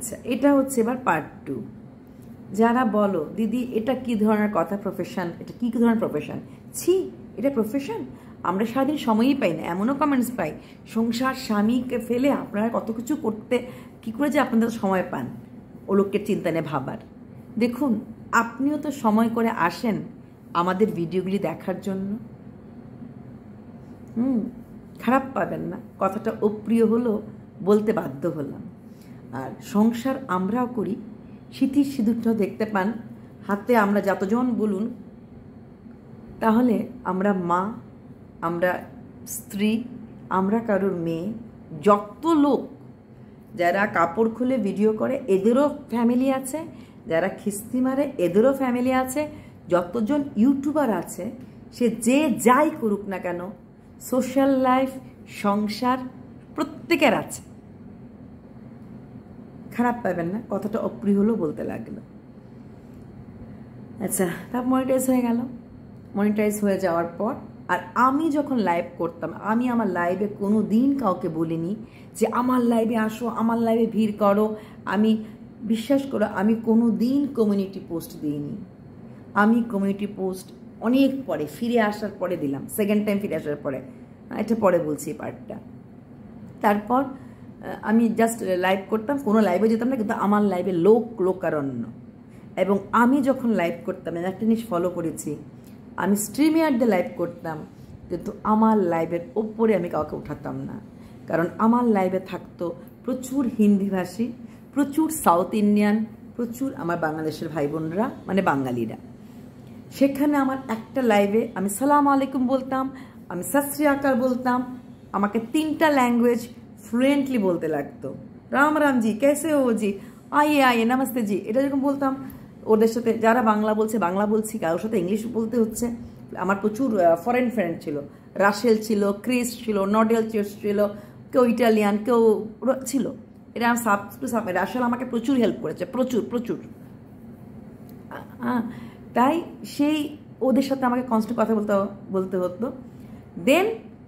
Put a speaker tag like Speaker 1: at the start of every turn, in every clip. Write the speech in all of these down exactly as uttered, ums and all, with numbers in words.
Speaker 1: আচ্ছা, এটা হচ্ছে এবার পার্ট টু। যারা বলো দিদি এটা কি ধরনের কথা, প্রফেশন, এটা কি ধরনের প্রফেশন, ছি এটা প্রফেশন, আমরা সারাদিন সময়ই পাই না, এমনও কমেন্টস পাই সংসার স্বামীকে ফেলে আপনারা কত কিছু করতে কি করে যে আপনাদের সময় পান ও লোকের চিন্তা নিয়ে ভাবার। দেখুন, আপনিও তো সময় করে আসেন আমাদের ভিডিওগুলি দেখার জন্য। হুম খারাপ পাবেন না, কথাটা অপ্রিয় হলো বলতে বাধ্য হলাম। আর সংসার আমরাও করি, সিঁথির সিঁদুরটাও দেখতে পান হাতে, আমরা যতজন বলুন, তাহলে আমরা মা, আমরা স্ত্রী, আমরা কারোর মেয়ে, যত লোক যারা কাপড় খুলে ভিডিও করে এদেরও ফ্যামিলি আছে, যারা খিস্তি মারে এদেরও ফ্যামিলি আছে, যতজন ইউটিউবার আছে, সে যে যাই করুক না কেন, সোশ্যাল লাইফ, সংসার প্রত্যেকের আছে। খারাপ পাবেন না, কথাটা অপ্রিয় হলো বলতে লাগলো। আচ্ছা, তারপর মনিটাইজ হয়ে গেল। মনিটাইজ হয়ে যাওয়ার পর আর আমি যখন লাইভ করতাম, আমি আমার লাইভে কোনো দিন কাউকে বলিনি যে আমার লাইভে আসো, আমার লাইভে ভিড় করো। আমি বিশ্বাস করো, আমি কোনো দিন কমিউনিটি পোস্ট দিইনি। আমি কমিউনিটি পোস্ট অনেক পরে, ফিরে আসার পরে দিলাম, সেকেন্ড টাইম ফিরে আসার পরে। এটা পরে বলছি পার্টটা। তারপর আমি জাস্ট লাইভ করতাম, কোনো লাইভে যেতাম না, কিন্তু আমার লাইভে লোক লোকারণ্য। এবং আমি যখন লাইভ করতাম, একটা জিনিস ফলো করেছি, আমি স্ট্রিমে আড্ডে লাইভ করতাম, কিন্তু আমার লাইভের ওপরে আমি কাউকে উঠাতাম না। কারণ আমার লাইভে থাকতো প্রচুর হিন্দিভাষী, প্রচুর সাউথ ইন্ডিয়ান, প্রচুর আমার বাংলাদেশের ভাই বোনরা, মানে বাঙালিরা। সেখানে আমার একটা লাইভে আমি সালাম আলাইকুম বলতাম, আমি সত শ্রী আকাল বলতাম, আমাকে তিনটা ল্যাঙ্গুয়েজ ফ্লুয়েন্টলি বলতে লাগতো। রাম রাম জি, কেসে হো জি, আইয়ে আইয়ে, নমস্তে জি, এটা যখন বলতাম, ওদের সাথে যারা বাংলা বলছে বাংলা বলছি, কারোর সাথে ইংলিশ বলতে হচ্ছে। আমার প্রচুর ফরেন ফ্রেন্ড ছিল, রাশেল ছিল, ক্রিস ছিল, নডেল ছিল, কেউ ইটালিয়ান, কেউ ছিল। এটা আমার সাব টু সাব, রাশেল আমাকে প্রচুর হেল্প করেছে, প্রচুর প্রচুর। হ্যাঁ, তাই সেই ওদের সাথে আমাকে কনস্ট্যান্ট কথা বলতে বলতে হতো। দেন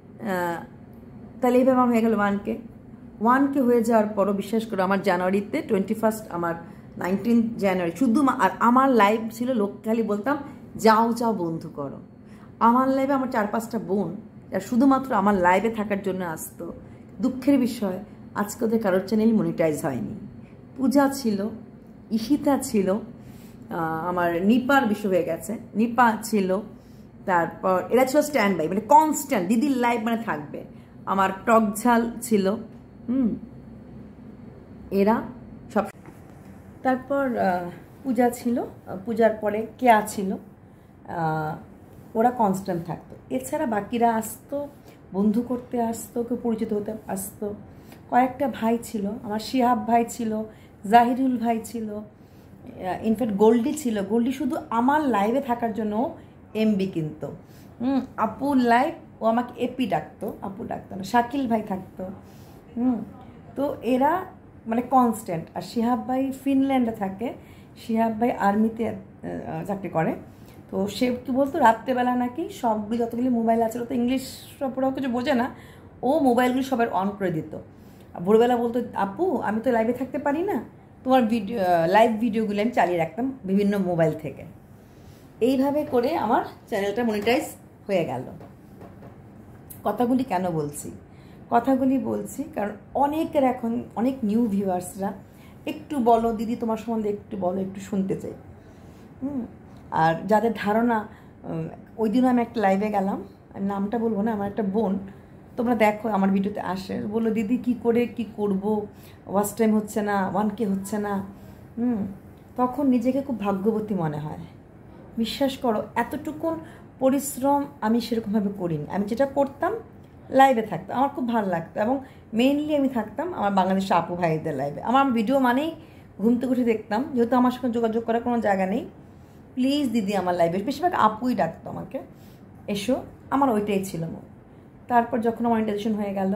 Speaker 1: তাহলে এইভাবে আমার হয়ে গেল ওয়ানকে। ওয়ানকে হয়ে যাওয়ার পরও বিশ্বাস করো, আমার জানুয়ারিতে টোয়েন্টি ফার্স্ট আমার নাইনটিন জানুয়ারি শুধু, আর আমার লাইভ ছিল, লোক খালি বলতাম যাও যাও বন্ধু করো। আমার লাইভে আমার চার পাঁচটা বোন আর শুধুমাত্র আমার লাইভে থাকার জন্য আসতো। দুঃখের বিষয়, আজকে ওদের কারোর চ্যানেল মনিটাইজ হয়নি। পূজা ছিল, ঈশিতা ছিল, আমার নিপার বিষয় হয়ে গেছে, নিপা ছিল, তারপর এরা ছিল স্ট্যান্ড বাই, মানে কনস্ট্যান্ট দিদির লাইভ মানে থাকবে। আমার টকঝাল ছিল, হুম এরা সব। তারপর পূজা ছিল, পূজার পরে কেয়া ছিল, ওরা কনস্ট্যান্ট থাকতো। এছাড়া বাকিরা আসতো, বন্ধু করতে আসতো, কেউ পরিচিত হতে আসতো। কয়েকটা ভাই ছিল, আমার শিহাব ভাই ছিল, জাহিরুল ভাই ছিল, ইনফ্যাক্ট গোল্ডি ছিল। গোল্ডি শুধু আমার লাইভে থাকার জন্য এমবি কিনতো। হুম আপুর লাইভ, ও আমাকে এপি ডাকতো, আপু ডাকতো না। শাকিল ভাই থাকতো। হুম তো এরা মানে কনস্ট্যান্ট। আর শিহাব ভাই ফিনল্যান্ডে থাকে, শিহাব ভাই আর্মিতে চাকরি করে। তো সে কি বলতো, রাত্রেবেলা নাকি সবগুলি যতগুলি মোবাইল আছে, তো ইংলিশ সব ওরাও কিছু বোঝে না, ও মোবাইলগুলি সবার অন করে দিত। ভোরবেলা বলতো আপু আমি তো লাইভে থাকতে পারি না, তোমার ভিডিও লাইভ ভিডিওগুলি আমি চালিয়ে রাখতাম বিভিন্ন মোবাইল থেকে। এইভাবে করে আমার চ্যানেলটা মনিটাইজ হয়ে গেল। কথাগুলি কেন বলছি? কথাগুলি বলছি কারণ অনেকের এখন অনেক নিউ ভিউয়ার্সরা একটু বলো দিদি তোমার সম্বন্ধে, একটু বলো, একটু শুনতে চাই। হুম আর যাদের ধারণা, ওই দিনও আমি একটা লাইভে গেলাম, আমি নামটা বলবো না, আমার একটা বোন, তোমরা দেখো আমার ভিডিওতে আসে, বললো দিদি কি করে কি করব, ওয়াচ টাইম হচ্ছে না, ওয়ান কে হচ্ছে না। হুম তখন নিজেকে খুব ভাগ্যবতী মনে হয়। বিশ্বাস করো, এতটুকু পরিশ্রম আমি সেরকমভাবে করিনি। আমি যেটা করতাম লাইভে থাকতাম, আমার খুব ভালো লাগতো, এবং মেইনলি আমি থাকতাম আমার বাংলাদেশে আপু ভাইদের লাইভে। আমার ভিডিও মানেই ঘুম থেকে উঠে দেখতাম, যেহেতু আমার সঙ্গে যোগাযোগ করার কোনো জায়গা নেই, প্লিজ দিদি আমার লাইভে, বেশিরভাগ আপুই ডাকতো আমাকে, এসো, আমার ওইটাই ছিল। তারপর যখন মনিটাইজেশন হয়ে গেল,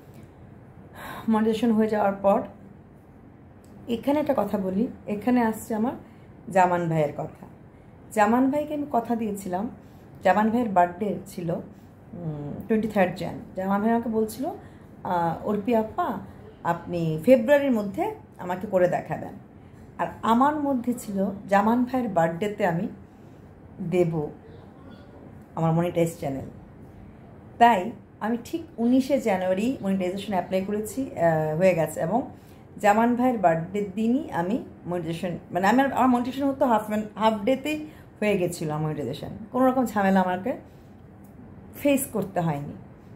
Speaker 1: মনিটাইজেশন হয়ে যাওয়ার পর এখানে একটা কথা বলি, এখানে আসছে আমার জামান ভাইয়ের কথা। জামান ভাইকে আমি কথা দিয়েছিলাম, জামান ভাইয়ের বার্থডে ছিল টোয়েন্টি থার্ড জ্যান। জামান ভাই আমাকে বলছিল অর্পি আপা আপনি ফেব্রুয়ারির মধ্যে আমাকে করে দেখাবেন। আর আমার মধ্যে ছিল জামান ভাইয়ের বার্থডেতে আমি দেব আমার মনিটাইজ চ্যানেল। তাই আমি ঠিক উনিশে জানুয়ারি মনিটাইজেশন অ্যাপ্লাই করেছি, হয়ে গেছে, এবং জামান ভাইয়ের বার্থডের দিনই আমি মনিটাইজেশন, মানে আমার আমার মনিটাইজেশন হতো হাফ হাফ ডেতেই হয়ে গেছিলো মনিটাইজেশন, কোনো রকম ঝামেলা আমাকে ফেস করতে হয়নি।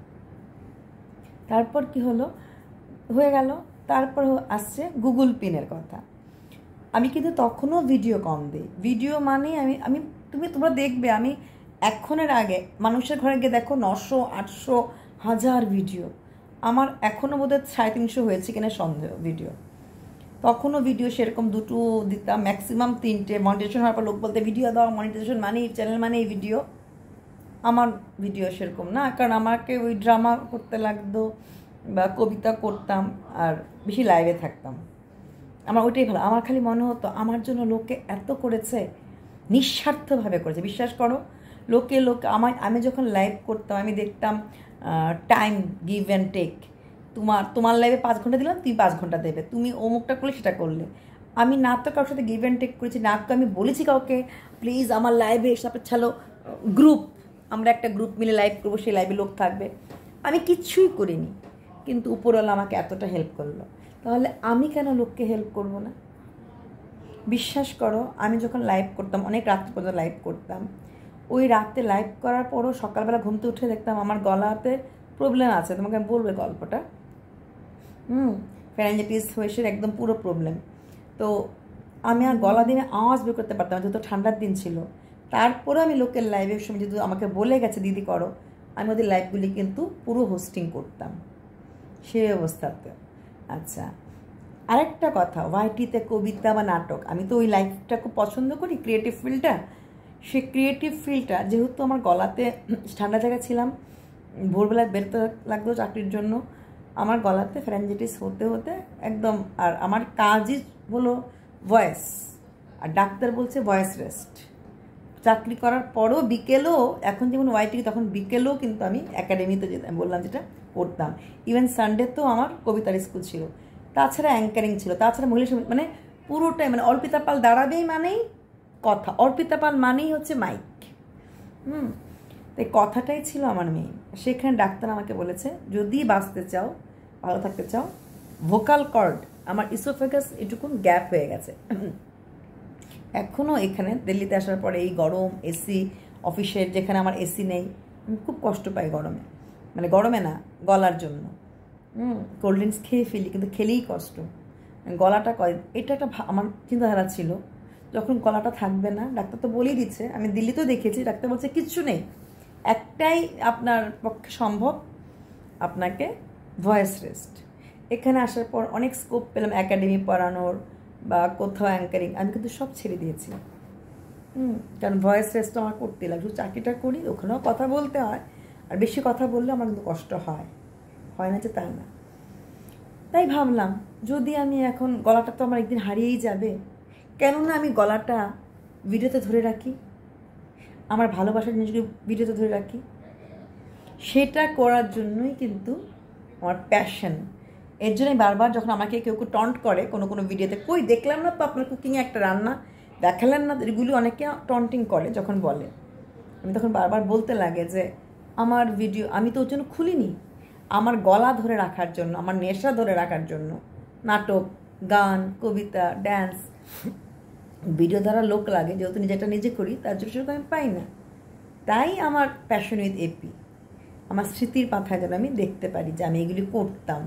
Speaker 1: তারপর কি হলো, হয়ে গেল। তারপর আসছে গুগল পিনের কথা। আমি কিন্তু তখনও ভিডিও কম দিই, ভিডিও মানে আমি আমি তুমি তোমরা দেখবে আমি এখনের আগে মানুষের ঘরে গিয়ে দেখো নশো আটশো হাজার ভিডিও, আমার এখনও বোধহয় সাড়ে তিনশো হয়েছে কিনা সন্দেহ ভিডিও। তখনও ভিডিও সেরকম দুটো দিতাম, ম্যাক্সিমাম তিনটে। মনিটাইজেশন হওয়ার পর লোক বলতে ভিডিও দাও, মনিটাইজেশন মানে চ্যানেল মানে এই ভিডিও। আমার ভিডিও সেরকম না, কারণ আমাকে ওই ড্রামা করতে লাগতো বা কবিতা করতাম আর বেশি লাইভে থাকতাম, আমার ওইটাই ভালো। আমার খালি মনে হতো আমার জন্য লোকে এত করেছে, নিঃস্বার্থভাবে করেছে। বিশ্বাস করো, লোকে লোক আমার আমি যখন লাইভ করতাম আমি দেখতাম টাইম গিভ অ্যান্ড টেক। তোমার তোমার লাইভে পাঁচ ঘন্টা দিলাম, তুমি পাঁচ ঘন্টা দেবে, তুমি অমুকটা করলে সেটা করলে। আমি না তো কারোর সাথে গিভ অ্যান্ড টেক করেছি, না তো আমি বলেছি কাউকে প্লিজ আমার লাইভে এসে আপনার ছাড়ো গ্রুপ, আমরা একটা গ্রুপ মিলে লাইভ করবো, সেই লাইভে লোক থাকবে, আমি কিচ্ছুই করিনি। কিন্তু উপরওয়ালা আমাকে এতটা হেল্প করলো, তাহলে আমি কেন লোককে হেল্প করব না? বিশ্বাস করো, আমি যখন লাইভ করতাম অনেক রাত্রে পর্যন্ত লাইভ করতাম, ওই রাতে লাইভ করার পরও সকালবেলা ঘুমতে উঠে দেখতাম আমার গলাতে প্রবলেম আছে। তোমাকে আমি বলবে গল্পটা। হুম ফ্যারেঞ্জাইটিস হয়েছে একদম পুরো প্রবলেম। তো আমি আর গলা দিনে আওয়াজ বের করতে পারতাম, যেহেতু ঠান্ডার দিন ছিল। তারপরে আমি লোকের লাইভের সময় যেহেতু আমাকে বলে গেছে দিদি করো, আমি ওদের লাইভগুলি কিন্তু পুরো হোস্টিং করতাম সেই অবস্থাতে। আচ্ছা, আরেকটা কথা, ওয়াইটিতে কবিতা বা নাটক, আমি তো ওই লাইফটা খুব পছন্দ করি, ক্রিয়েটিভ ফিল্ডটা। সে ক্রিয়েটিভ ফিল্ডটা যেহেতু আমার গলাতে ঠান্ডা জায়গায় ছিলাম, ভোরবেলায় বেরোতে লাগতো চাকরির জন্য, আমার গলাতে ফ্যারেঞ্জাইটিস হতে হতে একদম, আর আমার কাজই হলো ভয়েস, আর ডাক্তার বলছে ভয়েস রেস্ট। চাকরি করার পরও বিকেলেও, এখন যেমন ওয়াইটি তখন বিকেলেও কিন্তু আমি একাডেমিতে যেতাম, বললাম যেটা করতাম। ইভেন সানডে তো আমার কবিতার স্কুল ছিল, তাছাড়া অ্যাঙ্কারিং ছিল, তাছাড়া মহিলা সমিতি, মানে পুরোটাই, মানে অর্পিতা পাল দাঁড়াবেই মানেই কথা, অর্পিতা পাল মানেই হচ্ছে মাইক। হুম তাই কথাটাই ছিল আমার মেয়ে। সেখানে ডাক্তার আমাকে বলেছে যদি বাঁচতে চাও, ভালো থাকতে চাও, ভোকাল কর্ড, আমার ইসোফেগাস এটুকুন গ্যাপ হয়ে গেছে। এখনও এখানে দিল্লিতে আসার পরে এই গরম, এসি অফিসের যেখানে আমার এসি নেই, আমি খুব কষ্ট পাই গরমে, মানে গরমে না গলার জন্য। হুম কোল্ড ড্রিঙ্কস খেয়ে ফেলি, কিন্তু খেলেই কষ্ট, গলাটা কয়। এটা একটা আমার চিন্তাধারা ছিল, যখন গলাটা থাকবে না, ডাক্তার তো বলেই দিচ্ছে, আমি দিল্লিতেও দেখেছি, ডাক্তার বলছে কিচ্ছু নেই, একটাই আপনার পক্ষে সম্ভব, আপনাকে ভয়েস রেস্ট। এখানে আসার পর অনেক স্কোপ পেলাম একাডেমি পড়ানোর বা কোথাও অ্যাঙ্কারিং, আমি কিন্তু সব ছেড়ে দিয়েছি। হুম কারণ ভয়েস রেস্ট আমার করতে লাগে, শুধু চাকরিটা করি, ওখানেও কথা বলতে হয়, আর বেশি কথা বললে আমার কিন্তু কষ্ট হয়, হয় না যে তা না। তাই ভাবলাম যদি আমি এখন, গলাটা তো আমার একদিন হারিয়েই যাবে, কেননা আমি গলাটা ভিডিওতে ধরে রাখি, আমার ভালোবাসার জিনিসগুলো ভিডিওতে ধরে রাখি। সেটা করার জন্যই কিন্তু আমার প্যাশন। এর জন্যই বারবার যখন আমাকে কেউ কেউ টন্ট করে কোনো কোনো ভিডিওতে, কই দেখলাম না তো আপনার কুকিংয়ে একটা রান্না, দেখালেন না, এগুলি অনেকে টন্টিং করে যখন বলে, আমি তখন বারবার বলতে লাগে যে আমার ভিডিও আমি তো ওর জন্য খুলিনি, আমার গলা ধরে রাখার জন্য, আমার নেশা ধরে রাখার জন্য। নাটক, গান, কবিতা, ড্যান্স, ভিডিও দ্বারা লোক লাগে, যেহেতু নিজেটা নিজে করি, তার জন্য সেটা আমি পাই না। তাই আমার প্যাশন উইথ এপি, আমার স্মৃতির পাথায় যেন আমি দেখতে পারি যে আমি এগুলি করতাম,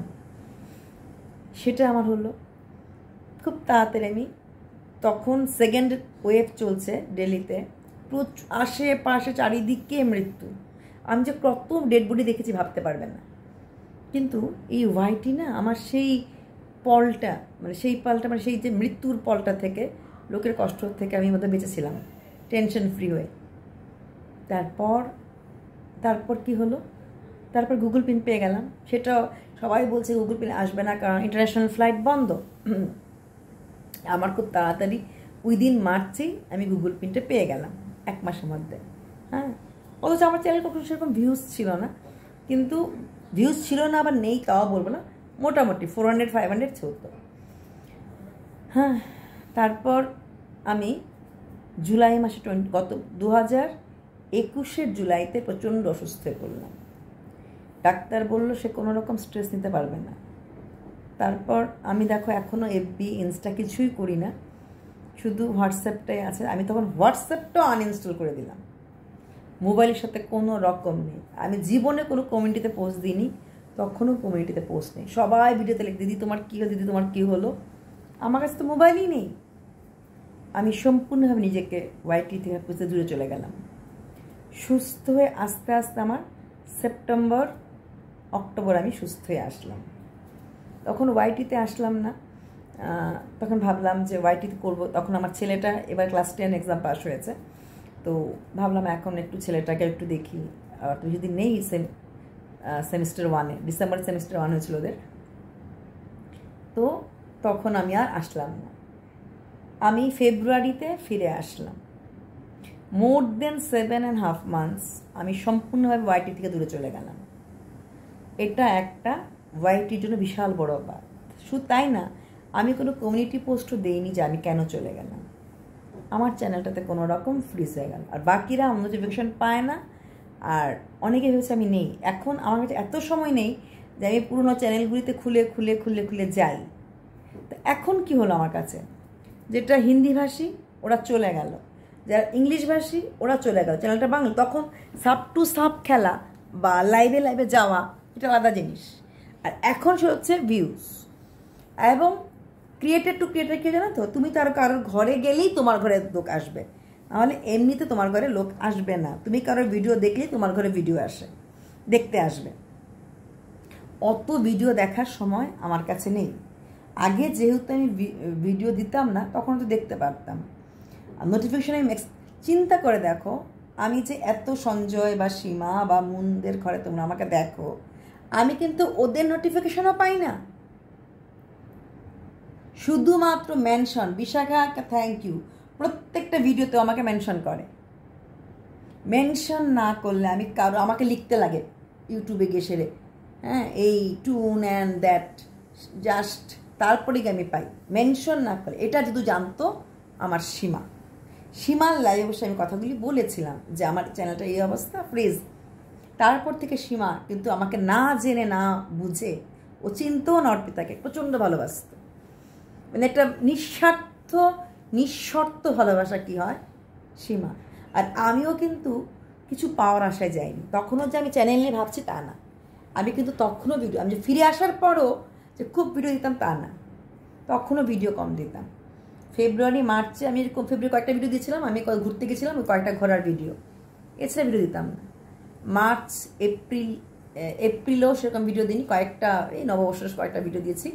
Speaker 1: সেটা আমার হলো। খুব তাড়াতাড়ি আমি, তখন সেকেন্ড ওয়েভ চলছে দিল্লিতে, প্রচুর আশেপাশে চারিদিকে মৃত্যু, আমি যে কত ডেড বডি দেখেছি ভাবতে পারবেন না। কিন্তু এই ওয়াইটি না আমার সেই পলটা, মানে সেই পালটা, মানে সেই যে মৃত্যুর পলটা থেকে, লোকের কষ্ট থেকে আমি মধ্যে বেঁচেছিলাম টেনশন ফ্রি হয়ে। তারপর তারপর কি হলো, তারপর গুগল পিন পেয়ে গেলাম। সেটা সবাই বলছে গুগল পিন আসবে না কারণ ইন্টারন্যাশনাল ফ্লাইট বন্ধ। আমার খুব তাড়াতাড়ি উইদিন মার্চেই আমি গুগল পিনটা পেয়ে গেলাম, এক মাসের মধ্যে। হ্যাঁ অথচ আমার চ্যানেল কখনো সেরকম ভিউজ ছিল না, কিন্তু ভিউজ ছিল না আবার নেই তাও বলবো না, মোটামুটি ফোর হান্ড্রেড ফাইভ হান্ড্রেড চলতো। হ্যাঁ, তারপর আমি জুলাই মাসে টোয়েন্টি গত দু হাজার একুশের জুলাইতে প্রচণ্ড অসুস্থ হয়ে পড়লাম। ডাক্তার বলল সে কোনো রকম স্ট্রেস নিতে পারবে না। তারপর আমি দেখো এখনও এফবি ইনস্টা কিছুই করি না, শুধু হোয়াটসঅ্যাপটাই আছে। আমি তখন হোয়াটসঅ্যাপটাও আনইনস্টল করে দিলাম, মোবাইলের সাথে কোনো রকম নেই। আমি জীবনে কোনো কমিউনিটিতে পোস্ট দিইনি, তখনও কমিউনিটিতে পোস্ট নেই। সবাই ভিডিওতে লিখ, দিদি তোমার কী হলো, দিদি তোমার কী হলো। আমার কাছে তো মোবাইলই নেই। আমি সম্পূর্ণভাবে নিজেকে ওয়াইটি থেকে পুষতে দূরে চলে গেলাম। সুস্থ হয়ে আস্তে আস্তে আমার সেপ্টেম্বর অক্টোবর আমি সুস্থ হয়ে আসলাম। তখন ওয়াইটিতে আসলাম না, তখন ভাবলাম যে ওয়াইটিতে করবো। তখন আমার ছেলেটা এবার ক্লাস টেন এক্সাম পাস হয়েছে, তো ভাবলাম এখন একটু ছেলেটাকে একটু দেখি। আর তো যদি নেই সেম সেমিস্টার ওয়ানে, ডিসেম্বর সেমিস্টার ওয়ান হয়েছিল ওদের, তো তখন আমি আর আসলাম না। আমি ফেব্রুয়ারিতে ফিরে আসলাম। More than seven and half months আমি সম্পূর্ণভাবে ওয়াইটি থেকে দূরে চলে গেলাম। এটা একটা ওয়াইটির জন্য বিশাল বড় ব্যাপার। শুধু তাই না, আমি কোনো কমিউনিটি পোস্টও দেইনি যে আমি কেন চলে গেলাম। আমার চ্যানেলটাতে কোনো রকম ফ্রিজ হয়ে গেল, আর বাকিরা আমার নোটিফিকেশন পায় না। আর অনেকে ভেবেছে আমি নেই। এখন আমার কাছে এত সময় নেই যে আমি পুরোনো চ্যানেলগুলিতে খুলে খুলে খুলে খুলে যাই। তো এখন কি হলো, আমার কাছে যেটা হিন্দি ভাষী ওরা চলে গেল, যারা ইংলিশ ভাষী ওরা চলে গেল, চ্যানেলটা বাংলা। তখন সাব টু সাব খেলা বা লাইভে লাইভে যাওয়া এটা আলাদা জিনিস। আর এখন সে হচ্ছে ভিউজ এবং ক্রিয়েটার টু ক্রিয়েটার। কে জানো তো, তুমি তার কারোর ঘরে গেলেই তোমার ঘরে লোক আসবে, নাহলে এমনিতে তোমার ঘরে লোক আসবে না। তুমি কারোর ভিডিও দেখলেই তোমার ঘরে ভিডিও আসে, দেখতে আসবে। অত ভিডিও দেখার সময় আমার কাছে নেই। আগে যেহেতু আমি ভিডিও দিতাম না, তখন তো দেখতে পারতাম। আর নোটিফিকেশন আমি চিন্তা করে দেখো, আমি যে এত সঞ্জয় বা সীমা বা মুনদের ঘরে তোমরা আমাকে দেখো, আমি কিন্তু ওদের নোটিফিকেশনও পাই না। শুধুমাত্র মেনশন, বিশাখা থ্যাংক ইউ, প্রত্যেকটা ভিডিওতে আমাকে মেনশন করে। মেনশন না করলে আমি কারো, আমাকে লিখতে লাগে ইউটিউবে গিয়ে সেরে, হ্যাঁ এই টুন অ্যান্ড দ্যাট জাস্ট, তারপরেই আমি পাই। মেনশন না করে, এটা যদি জানতো আমার সীমা, সীমার লাইভে বসে আমি কথাগুলি বলেছিলাম যে আমার চ্যানেলটা এই অবস্থা ফ্রিজ। তারপর থেকে সীমা কিন্তু আমাকে না জেনে না বুঝে, ও চিনতেও না অর্পিতাকে প্রচণ্ড ভালোবাসত। মানে একটা নিঃস্বার্থ নিঃশর্ত ভালোবাসা কি হয় সীমা। আর আমিও কিন্তু কিছু পাওয়ার আশায় যাইনি। তখনও যে আমি চ্যানেল নিয়ে ভাবছি তা না। আমি কিন্তু তখনও ভিডিও, আমি যে ফিরে আসার পরও যে খুব ভিডিও দিতাম তা না, তখনও ভিডিও কম দিতাম। ফেব্রুয়ারি মার্চে আমি এরকম, ফেব্রুয়ারি কয়েকটা ভিডিও দিয়েছিলাম, আমি ঘুরতে গেছিলাম, ওই কয়েকটা ঘোরার ভিডিও, এছাড়া ভিডিও দিতাম না। মার্চ এপ্রিল এপ্রিলেও সেরকম ভিডিও দিইনি, কয়েকটা এই নববর্ষের কয়েকটা ভিডিও দিয়েছি।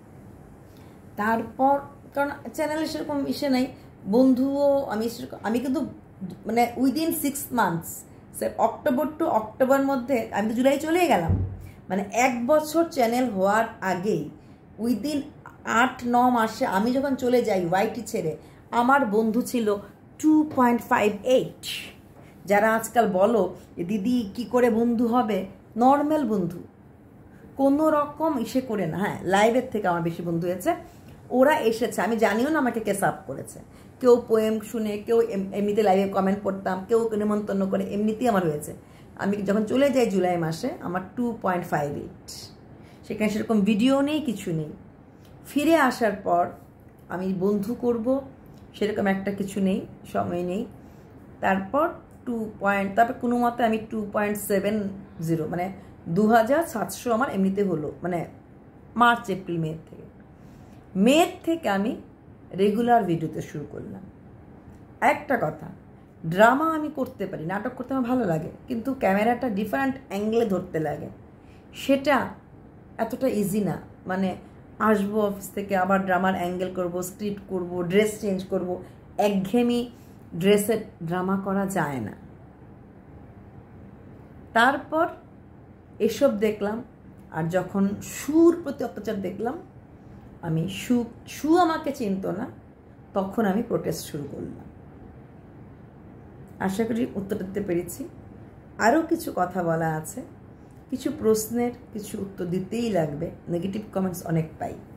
Speaker 1: তারপর কারণ চ্যানেলে সেরকম ইসে নাই, বন্ধুও আমি সেরকম, আমি কিন্তু মানে within six months October to October মধ্যে আমি তো জুলাই চলেই গেলাম। মানে এক বছর চ্যানেল হওয়ার আগেই উইদিন আট ন মাসে আমি যখন চলে যাই ওয়াইটি ছেড়ে, আমার বন্ধু ছিল টু পয়েন্ট ফাইভ এইট। যারা আজকাল বলো দিদি কি করে বন্ধু হবে, নর্মাল বন্ধু, কোনো রকম ইসে করে না। হ্যাঁ, লাইভের থেকে আমার বেশি বন্ধু হয়েছে। ওরা এসেছে, আমি জানিও না আমাকে কে সাপ করেছে। কেউ পোয়েম শুনে, কেউ এমনিতে লাইভে কমেন্ট করতাম, কেউ নিমন্ত্রণ করে, এমনিতেই আমার হয়েছে। আমি যখন চলে যাই জুলাই মাসে, আমার টু পয়েন্ট ফাইভ এইট, সেখানে সেরকম ভিডিও নেই, কিছু নেই। ফিরে আসার পর আমি বন্ধু করব সেরকম একটা কিছু নেই, সময় নেই। তারপর টু পয়েন্ট তারপর কোনো মতে আমি টু পয়েন্ট সেভেন জিরো মানে দু হাজার সাতশো আমার এমনিতে হলো, মানে মার্চ এপ্রিল মে থেকে। মে থেকে আমি রেগুলার ভিডিওতে শুরু করলাম। একটা কথা, ড্রামা আমি করতে পারি, নাটক করতে আমার ভালো লাগে, কিন্তু ক্যামেরাটা ডিফারেন্ট অ্যাঙ্গেলে ধরতে লাগে, সেটা এতটা ইজি না। মানে আসবো অফিস থেকে, আবার ড্রামার অ্যাঙ্গেল করব, স্ক্রিপ্ট করব, ড্রেস চেঞ্জ করব, একঘেয়েমি ড্রেসের ড্রামা করা যায় না। তারপর এসব দেখলাম, আর যখন সুর প্রতি অত্যাচার দেখলাম, আমি সু সু আমাকে চিনত না, তখন আমি প্রোটেস্ট শুরু করলাম। আশা করি উত্তর দিতে পেরেছি। আরও কিছু কথা বলা আছে, কিছু প্রশ্নের কিছু উত্তর দিতেই লাগবে, নেগেটিভ কমেন্টস অনেক পাই।